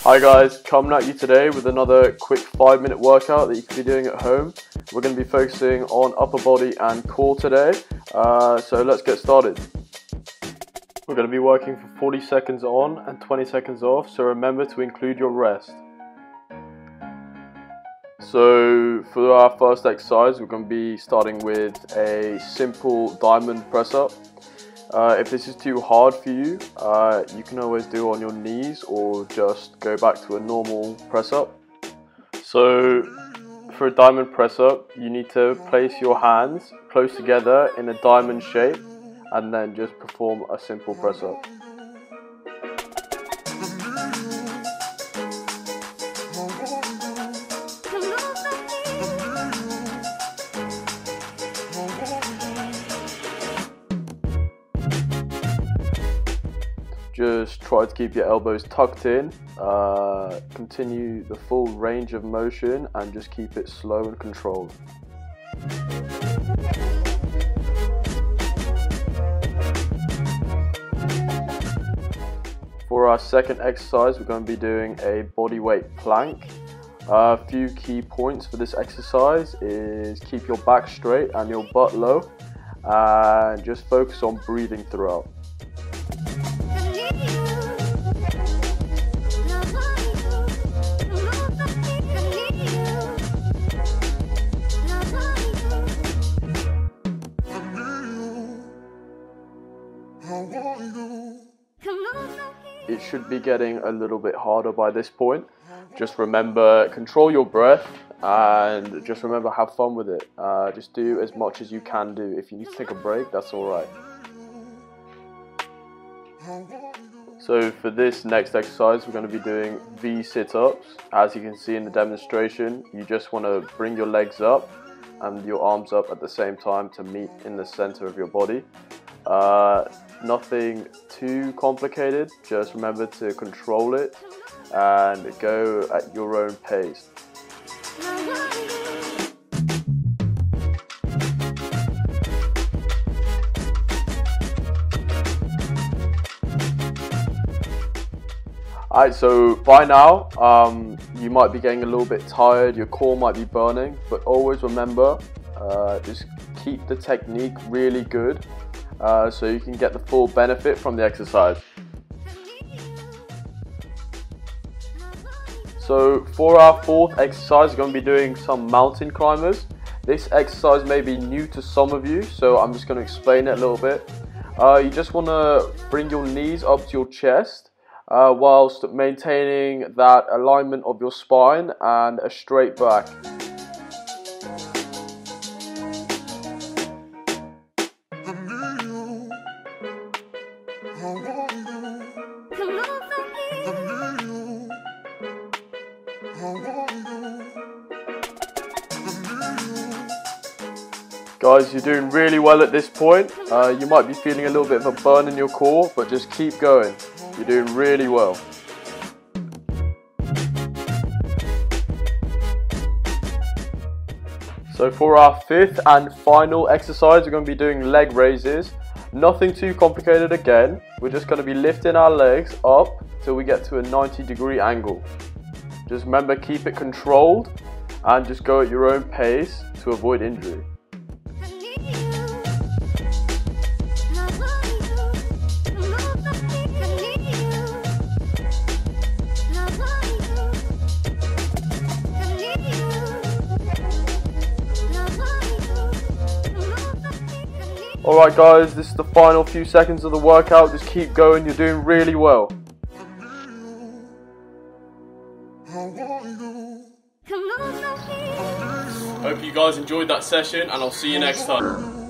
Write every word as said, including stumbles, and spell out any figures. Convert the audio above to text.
Hi guys, coming at you today with another quick five minute workout that you can be doing at home. We're going to be focusing on upper body and core today, uh, so let's get started. We're going to be working for forty seconds on and twenty seconds off, so remember to include your rest. So for our first exercise, we're going to be starting with a simple diamond press up. Uh, if this is too hard for you, uh, you can always do it on your knees or just go back to a normal press up. So for a diamond press up, you need to place your hands close together in a diamond shape and then just perform a simple press up. Just try to keep your elbows tucked in, uh, continue the full range of motion and just keep it slow and controlled. For our second exercise, we're going to be doing a bodyweight plank. A uh, few key points for this exercise is keep your back straight and your butt low, and just focus on breathing throughout. It should be getting a little bit harder by this point. Just remember, control your breath and just remember, have fun with it. Uh, just do as much as you can do. If you need to take a break, that's alright. So for this next exercise, we're going to be doing V sit-ups. As you can see in the demonstration, you just want to bring your legs up and your arms up at the same time to meet in the center of your body. Uh, nothing too complicated, just remember to control it and go at your own pace. Alright, so by now um, you might be getting a little bit tired, your core might be burning, but always remember, uh, just keep the technique really good. Uh, so you can get the full benefit from the exercise. So for our fourth exercise, we're going to be doing some mountain climbers. This exercise may be new to some of you, so I'm just going to explain it a little bit. Uh, you just want to bring your knees up to your chest uh, whilst maintaining that alignment of your spine and a straight back. Guys, you're doing really well at this point. Uh, you might be feeling a little bit of a burn in your core, but just keep going. You're doing really well. So for our fifth and final exercise, we're going to be doing leg raises. Nothing too complicated again. We're just going to be lifting our legs up till we get to a ninety degree angle. Just remember, keep it controlled and just go at your own pace to avoid injury. Alright guys, this is the final few seconds of the workout. Just keep going, you're doing really well. Hope you guys enjoyed that session and I'll see you next time.